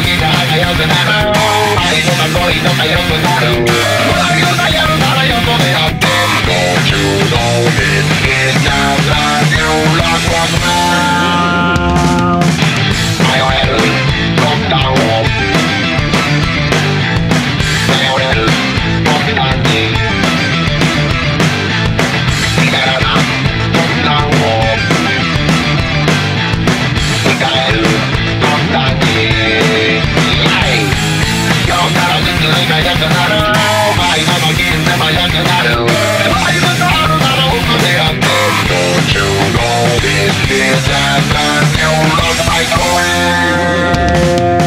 きが仲良くなる愛とか恋とか良くなる笑いをやるなら横でやって Don't you know this is just a new rock now 迷えるロックダウンを頼れる僕たちにみたらなロックダウンを迎える僕たち今日からずつ仲良くなる愛の時でも良くなる愛のあるなら奥でやって Don't you know this is just a new rock cycle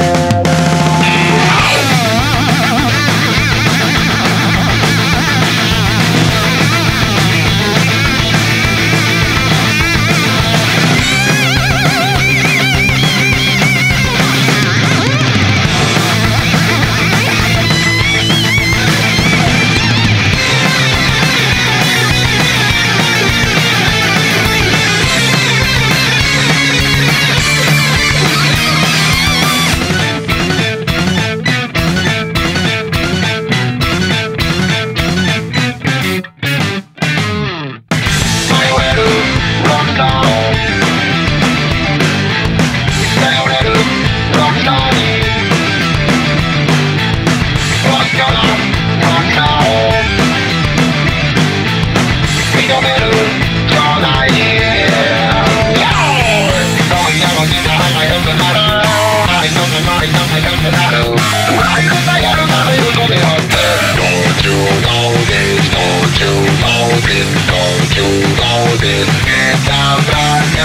Don't you know this is a brand